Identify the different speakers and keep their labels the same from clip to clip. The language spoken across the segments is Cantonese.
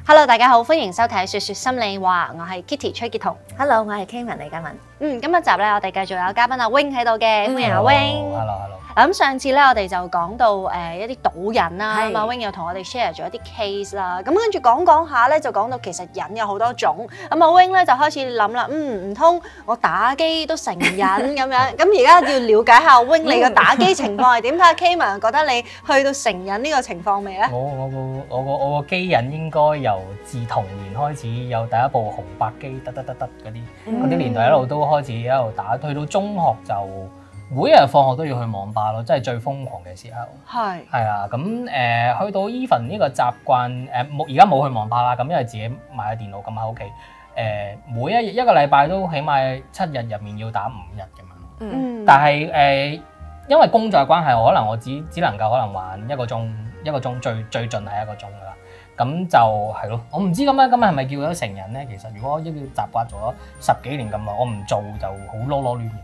Speaker 1: Hello， 大家好，歡迎收睇說說心里話，我係 Kitty 崔潔彤。
Speaker 2: Hello， 我係 Kayman 李嘉文。
Speaker 1: 今一集咧，我哋繼續有嘉賓阿 Wing 喺度嘅，歡迎阿 Wing。
Speaker 3: Hello。
Speaker 1: 咁上次咧，我哋就講到一啲賭癮啦，
Speaker 2: 係
Speaker 1: 阿 Wing 又同我哋 share 咗一啲 case 啦。咁跟住講下咧，就講到其實癮有好多種。咁阿 Wing 咧就開始諗啦，唔通我打機都成癮咁樣？咁而家要了解下 Wing 你個打機情況係點？睇下 Kayman 覺得你去到成癮呢個情況未咧？
Speaker 3: 我個機癮應該由自童年開始，有第一部紅白機得嗰啲年代一路都開始一路打，去到中學就每日放學都要去網吧咯，真係最瘋狂嘅時候。係啊，咁去到 even 呢個習慣而家冇去網吧啦，咁因為自己買咗電腦咁喺屋企，每一個禮拜都起碼7日入面要打5日咁樣。但係因為工作嘅關係，可能我只能夠可能玩一個鐘最盡係1個鐘噶啦。咁就係咯，我唔知咁樣係咪叫咗成癮咧？其實如果一個習慣咗10幾年咁耐，我唔做就好囉囉攣。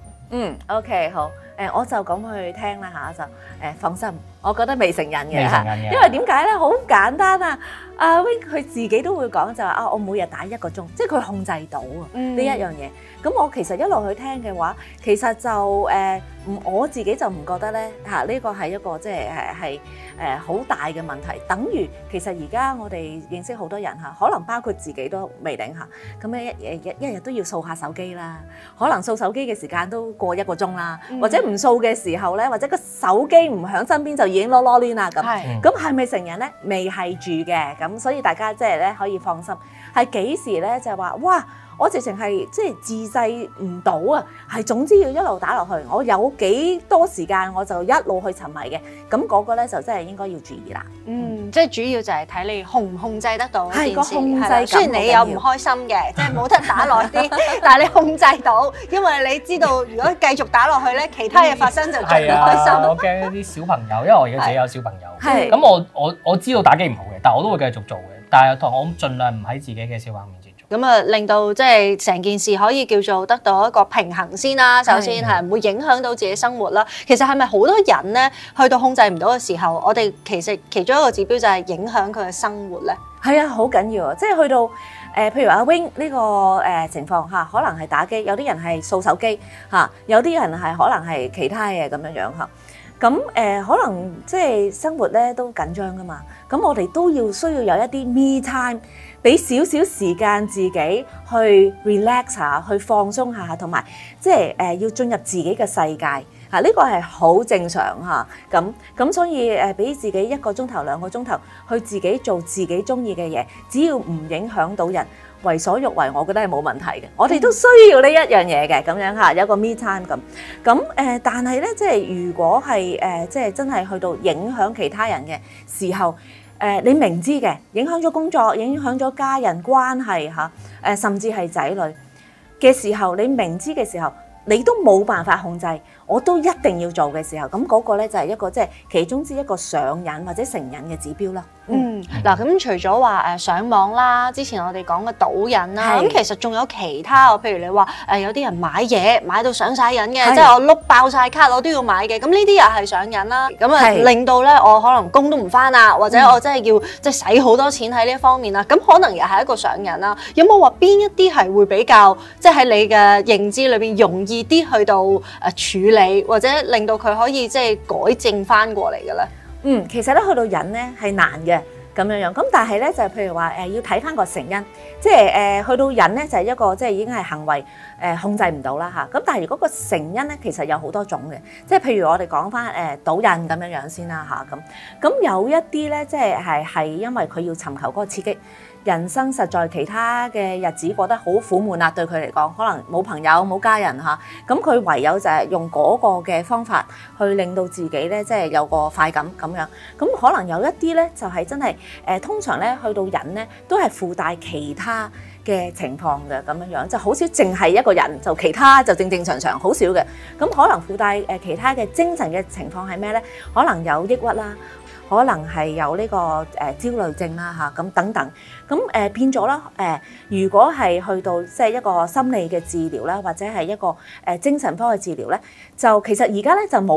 Speaker 2: OK 好，我就講佢聽啦嚇，就放心，我覺得未成癮嘅，因為點解咧？好簡單啊！阿 Wing 佢自己都會講就話我每日打1個鐘，即係佢控制到啊呢一樣嘢。咁我其實一路去聽嘅話，其實就我自己就唔覺得咧呢個係一個即係好大嘅問題。等於其實而家我哋認識好多人可能包括自己都未定咁咧一日都要掃下手機啦，可能掃手機嘅時間都過1個鐘啦，或者唔掃嘅時候咧，或者個手機唔響身邊就已經囉囉攣啦咁。咁係咪成癮咧？未係住嘅，咁所以大家即係咧可以放心。係幾時咧？就係話哇！我直情係即係自制唔到啊！係總之要一路打落去，我有幾多時間我就一路去沉迷嘅，咁嗰個咧就真係應該要注意啦。
Speaker 1: 即係主要就係睇你控唔控制得到。
Speaker 2: 係個控制感。
Speaker 1: 雖然你有唔開心嘅，即係冇得打落啲，但係你控制到，因為你知道如果繼續打落去咧，其他嘢發生就仲唔開心。
Speaker 3: 我驚啲小朋友，因為我而家自己有小朋友，咁我知道打機唔好嘅，但係我都會繼續做嘅，但係我盡量唔喺自己嘅小朋友面前做。
Speaker 1: 咁啊，令到即係成件事可以叫做得到一個平衡先啦。首先係唔會影響到自己生活啦。其實係咪好多人咧去到控制唔到嘅時候，我哋其實其中一個指標就係影響佢嘅生活咧？
Speaker 2: 係啊，好緊要啊！即係去到譬如阿 Wing 呢個情況可能係打機，有啲人係掃手機有啲人係可能係其他嘅咁樣咁可能即係生活咧都緊張噶嘛。咁我哋都需要有一啲 me time， 俾少少時間自己去 relax 下，去放鬆下，同埋即係要進入自己嘅世界呢個係好正常咁所以俾自己1個鐘頭2個鐘頭去自己做自己中意嘅嘢，只要唔影響到人，為所欲為，我覺得係冇問題嘅。我哋都需要呢一樣嘢嘅，咁樣有個 me time 咁但係咧，即係如果係即係真係去到影響其他人嘅時候，你明知嘅影響咗工作，影響咗家人關係甚至係仔女嘅時候，你明知嘅時候，你都冇辦法控制，我都一定要做嘅時候，咁嗰個咧就係一個即係其中之一個上癮或者成癮嘅指標啦。
Speaker 1: 嗱咁除咗話上網啦，之前我哋講嘅賭癮啦，咁其實仲有其他，譬如你話有啲人買嘢買到上晒癮嘅，即係我碌爆晒卡我都要買嘅，咁呢啲又係上癮啦。咁令到咧我可能工都唔返啦，或者我真係要即係使好多錢喺呢一方面啦，咁可能又係一個上癮啦。有冇話邊一啲係會比較即係喺你嘅認知裏邊容易啲去到處理，或者令到佢可以即係改正返過嚟嘅咧？
Speaker 2: 其實咧去到癮咧係難嘅咁樣，咁但係咧就係譬如話要睇翻個成因，即係去到癮咧就係一個即係已經係行為控制唔到啦咁但係如果個成因咧其實有好多種嘅，即係譬如我哋講翻賭癮咁樣先啦咁有一啲咧即係因為佢要尋求嗰個刺激。人生實在其他嘅日子過得好苦悶啦，對佢嚟講，可能冇朋友冇家人咁佢唯有就係用嗰個嘅方法去令到自己咧，即係有個快感咁樣。咁可能有一啲咧就係真係通常咧去到癮咧都係附帶其他嘅情況嘅咁樣，就好少淨係一個人，就其他就正正常常好少嘅。咁可能附帶其他嘅精神嘅情況係咩咧？可能有抑鬱啦。可能係有呢個焦慮症啦咁等等，咁變咗啦如果係去到即係一個心理嘅治療啦，或者係一個精神科嘅治療咧，就其實而家咧就冇藥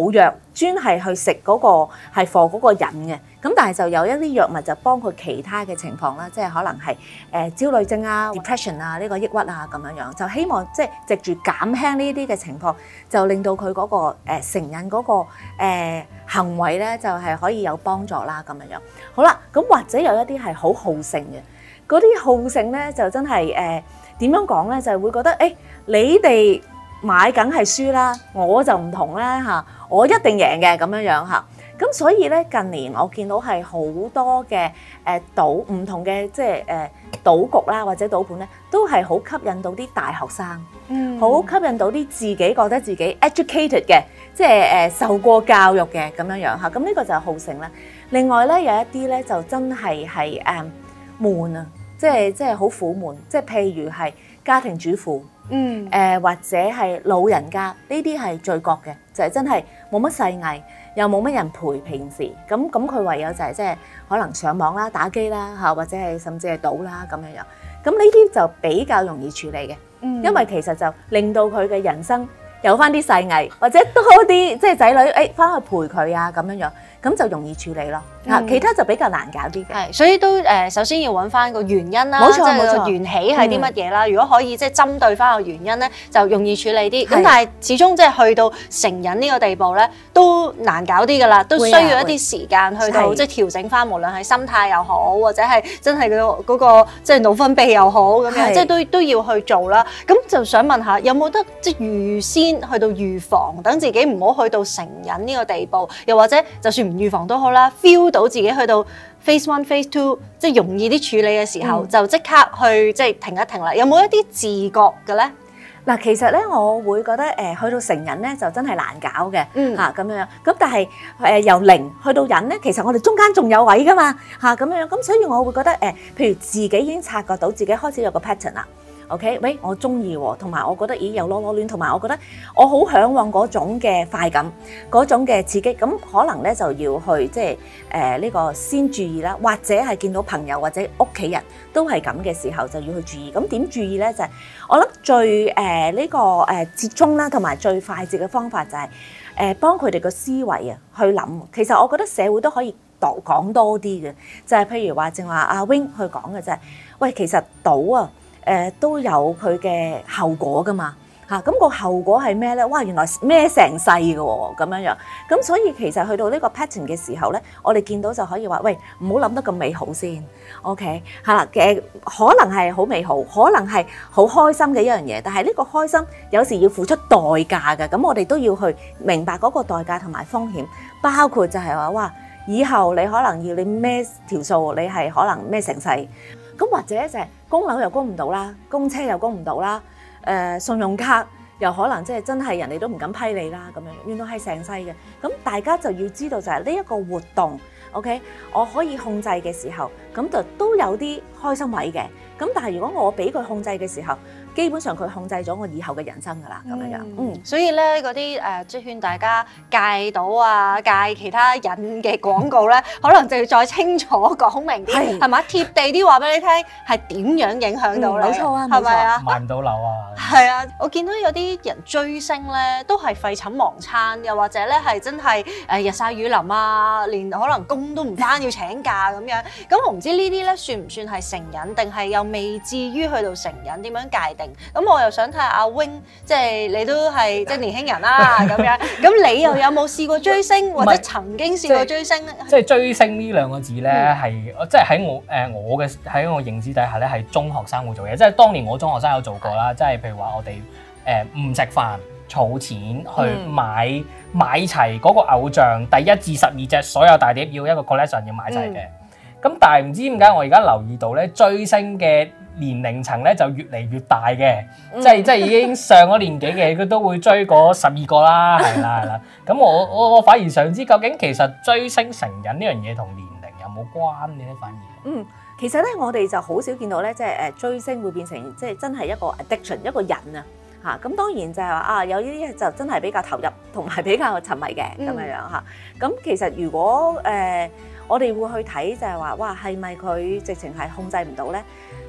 Speaker 2: 專係去食嗰個係 for 嗰個癮嘅，咁但係就有一啲藥物就幫佢其他嘅情況啦，即係可能係焦慮症啊、depression 啊、呢個抑鬱啊咁樣樣，就希望即係藉住減輕呢啲嘅情況，就令到佢嗰個成癮嗰個行為咧就係可以有幫助啦咁樣樣。好啦，咁或者有一啲係好好勝嘅，嗰啲好勝咧就真係點樣講咧，就係會覺得你哋買梗係輸啦，我就唔同啦嚇，我一定贏嘅咁樣樣嚇。咁所以咧近年我見到係好多嘅賭唔同嘅即係賭局啦或者賭盤咧，都係好吸引到啲大學生，好吸引到啲自己覺得自己 educated 嘅，即係受過教育嘅咁樣樣嚇。咁呢個就係好勝啦。另外咧有一啲咧就真係悶啊，即係好苦悶，即係譬如係家庭主婦。或者係老人家呢啲係最覺嘅，就係真係冇乜細藝，又冇乜人陪平時，咁佢唯有就係即係可能上網啦、打機啦嚇，或者係甚至係賭啦咁樣樣。咁呢啲就比較容易處理嘅，因為其實就令到佢嘅人生有翻啲細藝，或者多啲即係仔女翻去陪佢啊咁樣樣，咁就容易處理咯。其他就比較難搞啲嘅。
Speaker 1: 係，所以都首先要揾翻個原因啦，
Speaker 2: 冇錯
Speaker 1: 即係個緣起係啲乜嘢啦。如果可以即係針對翻個原因咧，就容易處理啲。咁但係始終即係去到成癮呢個地步咧，都難搞啲㗎啦，都需要一啲時間去到即係調整翻，無論係心態又好，或者係真係嗰個即係腦分泌又好咁樣，即係都要去做啦。咁就想問下，有冇得即係預先去到預防，等自己唔好去到成癮呢個地步，又或者就算唔預防都好啦 ，feel 到自己去到 phase 1、phase 2，即係容易啲處理嘅時候，就即刻去即係停一停啦。有冇一啲自覺嘅咧？
Speaker 2: 嗱，其實咧，我會覺得去到成癮咧，就真係難搞嘅嚇咁樣。咁但係由零去到癮咧，其實我哋中間仲有位噶嘛嚇咁樣。咁所以我會覺得譬如自己已經察覺到自己開始有個 pattern 啦。OK，喂，我中意喎，同埋我覺得咦有囉囉攣，同埋我覺得我好嚮往嗰種嘅快感，嗰種嘅刺激，咁可能咧就要去即係呢個先注意啦，或者係見到朋友或者屋企人都係咁嘅時候就要去注意。咁點注意咧？就係我諗最呢個折中啦，同埋最快捷嘅方法就係幫佢哋個思維啊去諗。其實我覺得社會都可以講多啲嘅，就係譬如話正話阿 Wing 去講嘅就係，喂，其實賭啊都有佢嘅後果噶嘛嚇，咁個後果係咩咧？哇，原來孭成世嘅喎咁樣樣，咁所以其實去到呢個 pattern 嘅時候咧，我哋見到就可以話，喂，唔好諗得咁美好先 ，OK 係啦嘅，可能係好美好，可能係好開心嘅一樣嘢，但係呢個開心有時要付出代價嘅，咁我哋都要去明白嗰個代價同埋風險，包括就係話，哇，以後你可能要你孭條數，你係可能孭成世。咁或者就係供樓又供唔到啦，供車又供唔到啦，信用卡又可能即係真係人哋都唔敢批你啦咁樣，原來係成世嘅。咁大家就要知道就係呢一個活動 ，OK， 我可以控制嘅時候，咁就都有啲開心位嘅。咁但係如果我俾佢控制嘅時候，基本上佢控制咗我以後嘅人生㗎啦，咁樣樣。所
Speaker 1: 以咧嗰啲即係勸大家戒賭啊、戒其他癮嘅廣告咧，可能就要再清楚講明啲，係嘛？貼地啲話俾你聽，係點樣影響到你？冇錯啊，係咪啊？
Speaker 3: 買唔到樓啊！
Speaker 1: 係啊，我見到有啲人追星咧，都係廢寢忘餐，又或者咧係真係日曬雨淋啊，連可能工都唔返，要請假咁樣。咁我唔知呢啲咧算唔算係成癮，定係又未至於去到成癮？點樣界定？咁我又想睇下阿 Wing，即係你都係即係年輕人啦咁樣。咁你又有冇試過追星，或者曾經試過追星咧？
Speaker 3: 即係追星呢兩個字咧，係即係喺我認知底下咧，係中學生會做嘢。即係當年我中學生有做過啦，即係譬如話我哋唔食飯，儲錢去買齊嗰個偶像第1至12隻所有大碟，要一個 collection 要買齊嘅。咁但係唔知點解我而家留意到咧，追星嘅年齡層咧就越嚟越大嘅，即係已經上咗年紀嘅，佢都會追嗰12個啦，係啦。咁我反而想知，究竟其實追星成癮呢樣嘢同年齡有冇關嘅咧？反而
Speaker 2: 其實咧我哋就好少見到咧，即係追星會變成即係真係一個 addiction 一個癮啊嚇。咁當然就係話有呢啲就真係比較投入同埋比較沉迷嘅咁樣樣嚇。咁其實如果我哋會去睇就係話，哇，係咪佢直情係控制唔到咧？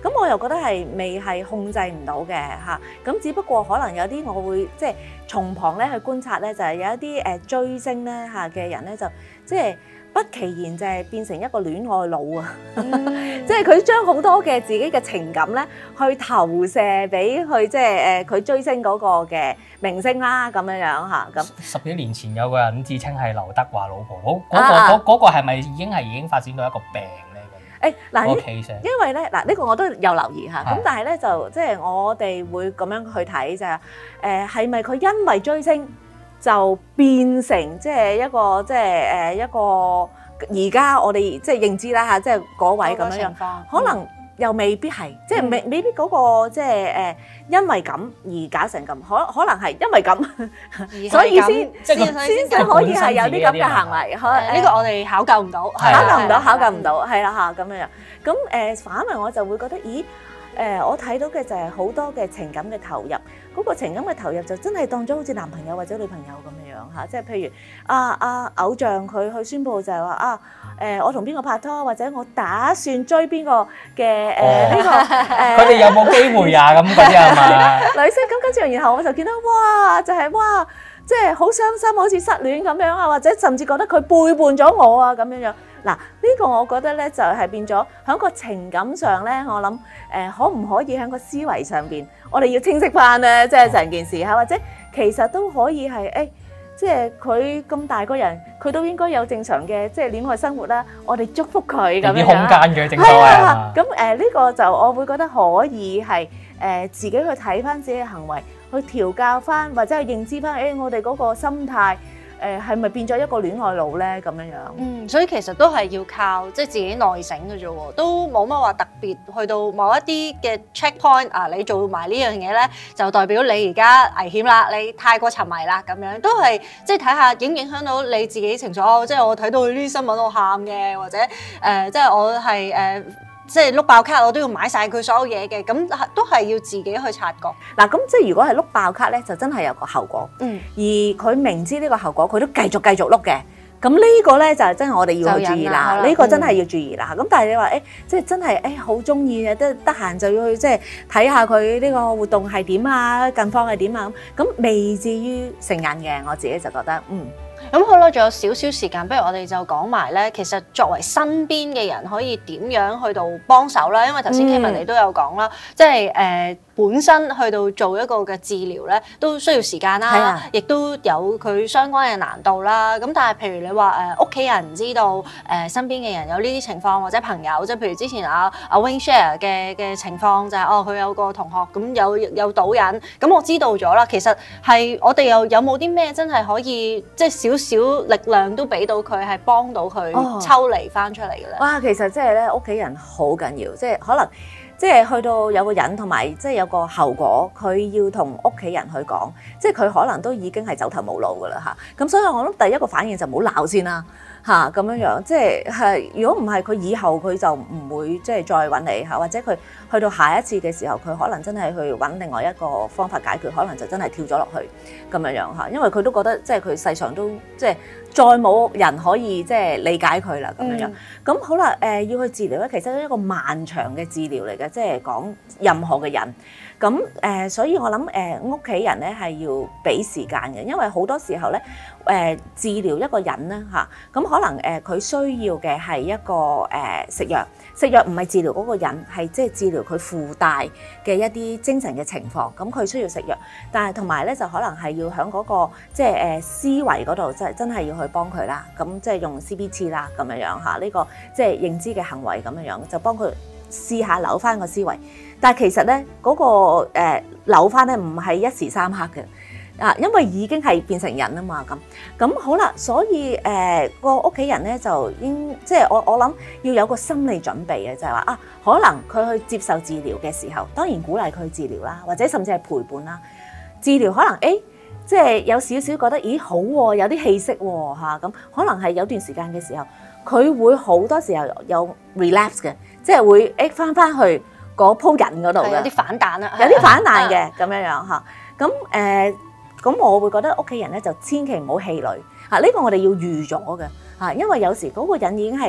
Speaker 2: 咁我又覺得係未係控制唔到嘅嚇。咁只不過可能有啲我會即係從旁咧去觀察咧，就係有一啲追星咧嚇嘅人咧，就即係不其然就係變成一個戀愛腦啊！即係佢將好多嘅自己嘅情感咧，去投射俾佢即係佢追星嗰個嘅明星啦咁樣樣嚇。咁
Speaker 3: 10幾年前有個人自稱係劉德華老婆，嗰個係咪已經發展到一個病咧？
Speaker 2: 嗱，
Speaker 3: 個 case
Speaker 2: 因為咧嗱，呢個我都有留意嚇。咁但係咧就即係我哋會咁樣去睇就係係咪佢因為追星就變成即係一個即係一個而家我哋即係認知啦嚇，即係嗰位咁樣樣，可能又未必係，即係未必嗰個即係因為咁而搞成咁，可能係因為咁，所以先可以係有啲咁嘅行為。
Speaker 1: 呢個我哋考究唔到，
Speaker 2: 考究唔到，係啦嚇咁樣樣。咁反為我就會覺得，咦？我睇到嘅就係好多嘅情感嘅投入，嗰個情感嘅投入就真係當咗好似男朋友或者女朋友咁樣樣嚇，即係譬如偶像佢去宣佈就係話我同邊個拍拖，或者我打算追邊個嘅呢個
Speaker 3: 佢哋有冇機會啊？咁嗰啲係嘛？
Speaker 2: 女星咁跟住，然後我就見到哇，就係哇，即係好傷心，好似失戀咁樣啊，或者甚至覺得佢背叛咗我啊咁樣樣。嗱，呢個我覺得咧就係變咗喺個情感上咧，我諗可唔可以喺個思維上邊，我哋要清晰翻咧，即係成件事嚇，或者其實都可以係即係佢咁大個人，佢都應該有正常嘅即係戀愛生活啦。我哋祝福佢咁樣。啲空間
Speaker 3: 嘅正所謂啊。
Speaker 2: 咁呢個就我會覺得可以係自己去睇翻自己嘅行為，去調教翻或者去認知翻我哋嗰個心態。係咪變咗一個戀愛腦咧？咁樣樣，
Speaker 1: 所以其實都係要靠即係自己內省嘅啫喎，都冇乜話特別去到某一啲嘅 checkpoint 啊，你做埋呢樣嘢咧，就代表你而家危險啦，你太過沉迷啦咁樣，都係即係睇下影唔影響到你自己情緒。即係我睇到呢啲新聞我喊嘅，或者即係我係即係碌爆卡，我都要買晒佢所有嘢嘅，咁都係要自己去察覺。
Speaker 2: 嗱，咁即係如果係碌爆卡咧，就真係有個後果。而佢明知呢個後果，佢都繼續碌嘅。咁呢個咧就係真係我哋要去注意啦。呢個真係要注意啦。咁但係你話即係真係好中意嘅，得閒就要去即係睇下佢呢個活動係點啊，近況係點啊咁未至於成癮嘅，我自己就覺得
Speaker 1: 咁好啦，仲有少少時間，不如我哋就講埋咧。其實作為身邊嘅人，可以點樣去到幫手啦？因為頭先 Kevin 你都有講啦，即係本身去到做一個嘅治療咧，都需要時間啦，亦都有佢相關嘅難度啦。咁但係譬如你話屋企人知道身邊嘅人有呢啲情況，或者朋友，即係譬如之前阿 Wing share 嘅情況就係佢有個同學咁有賭癮，咁我知道咗啦。其實係我哋又有冇啲咩真係可以即係少力量都俾到佢，係幫到佢抽離翻出嚟嘅咧？
Speaker 2: 哇！其實即係咧，屋企人好緊要，即係可能。即係去到有個人同埋，即係有個後果，佢要同屋企人去講，即係佢可能都已經係走投無路噶啦嚇。咁所以我諗第一個反應就唔好鬧先啦嚇，咁樣樣，即係如果唔係佢以後佢就唔會即係再揾你嚇，或者佢去到下一次嘅時候，佢可能真係去揾另外一個方法解決，可能就真係跳咗落去咁樣樣嚇，因為佢都覺得即係佢世上都即係再冇人可以即係理解佢啦咁樣樣。咁好啦，要去治療咧，其實係一個漫長嘅治療嚟嘅，即係講任何嘅人。咁所以我諗屋企人咧係要俾時間嘅，因為好多時候咧治療一個人咧嚇，咁可能佢需要嘅係一個食藥。食藥唔係治療嗰個人，係即係治療佢附帶嘅一啲精神嘅情況。咁佢需要食藥，但係同埋咧就可能係要喺嗰個即係思維嗰度，即係真係要去幫佢啦。咁即係用 CBT 啦咁樣樣嚇，呢個即係認知嘅行為咁樣樣，就幫佢試下扭翻個思維。但係其實咧嗰個扭翻咧唔係一時三刻嘅。因為已經係變成人啊嘛，咁好啦，所以個屋企人咧就應即係我諗要有個心理準備嘅，就係話可能佢去接受治療嘅時候，當然鼓勵佢治療啦，或者甚至係陪伴啦。治療可能即係有少少覺得咦好喎，有啲氣息喎嚇，咁可能係有段時間嘅時候，佢會好多時候有 relapse 嘅，即係會翻去嗰鋪人嗰度嘅，
Speaker 1: 有啲反彈啦，
Speaker 2: 有啲反彈嘅咁樣樣嚇，咁我會覺得屋企人咧就千祈唔好氣餒嚇，呢個我哋要預咗嘅嚇，因為有時嗰個人已經係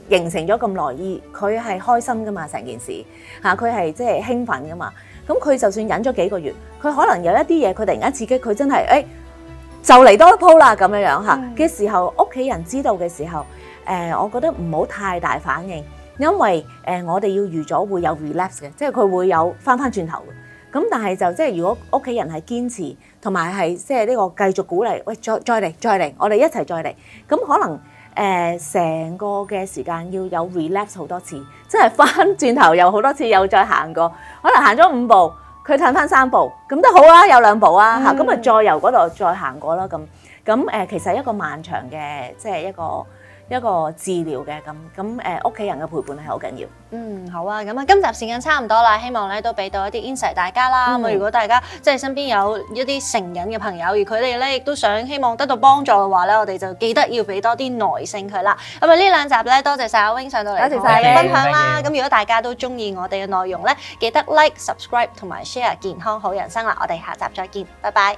Speaker 2: 形成咗咁耐，而佢係開心噶嘛，成件事嚇，佢係即係興奮噶嘛。咁佢就算忍咗幾個月，佢可能有一啲嘢，佢突然間刺激佢，真係就嚟多一鋪啦咁樣樣嚇嘅時候，屋企人知道嘅時候，我覺得唔好太大反應，因為我哋要預咗會有 relapse 嘅，即係佢會有翻轉頭嘅。咁但係就即係如果屋企人係堅持，同埋係即係呢個繼續鼓勵，喂再嚟，我哋一齊再嚟，咁可能成個嘅時間要有 relapse 好多次，即係翻轉頭又好多次，又再行過，可能行咗5步，佢褪翻3步，咁都好啊，有2步啊嚇，咁啊再由嗰度再行過啦咁其實一個漫長嘅即係一個治療嘅屋企人嘅陪伴係好緊要。
Speaker 1: 好啊，咁啊，今集時間差唔多啦，希望咧都俾到一啲 insight 大家啦。咁如果大家即係身邊有一啲成癮嘅朋友，而佢哋咧亦都想希望得到幫助嘅話咧，我哋就記得要俾多啲耐性佢啦。咁啊，呢2集咧，多謝晒阿 Wing 上到嚟同我哋分享啦。咁如果大家都中意我哋嘅內容咧，記得 like、subscribe 同埋 share 健康好人生啦。我哋下集再見，拜拜。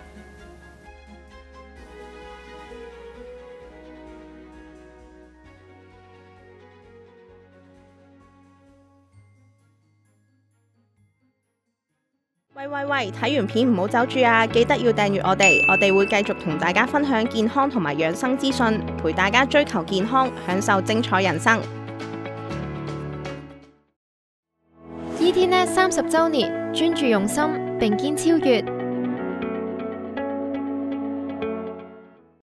Speaker 4: 喂！睇完片唔好走住啊！記得要訂閱我哋會繼續同大家分享健康同埋養生資訊，陪大家追求健康，享受精彩人生。
Speaker 5: ETNet 30週年，專注用心，並肩超越。